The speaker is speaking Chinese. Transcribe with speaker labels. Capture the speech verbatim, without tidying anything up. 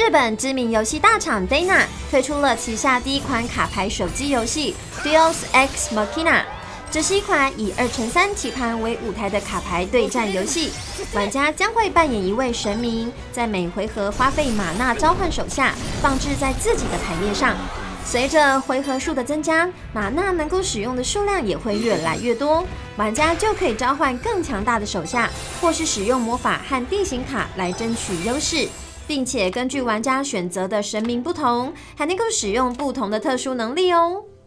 Speaker 1: 日本知名游戏大厂 Dana 推出了旗下第一款卡牌手机游戏 Deus Ex Machina。这是一款以二乘三棋盘为舞台的卡牌对战游戏，玩家将会扮演一位神明，在每回合花费玛纳召唤手下，放置在自己的牌面上。随着回合数的增加，玛纳能够使用的数量也会越来越多，玩家就可以召唤更强大的手下，或是使用魔法和地形卡来争取优势。并且根据玩家选择的神明不同，还能够使用不同的特殊能力哦。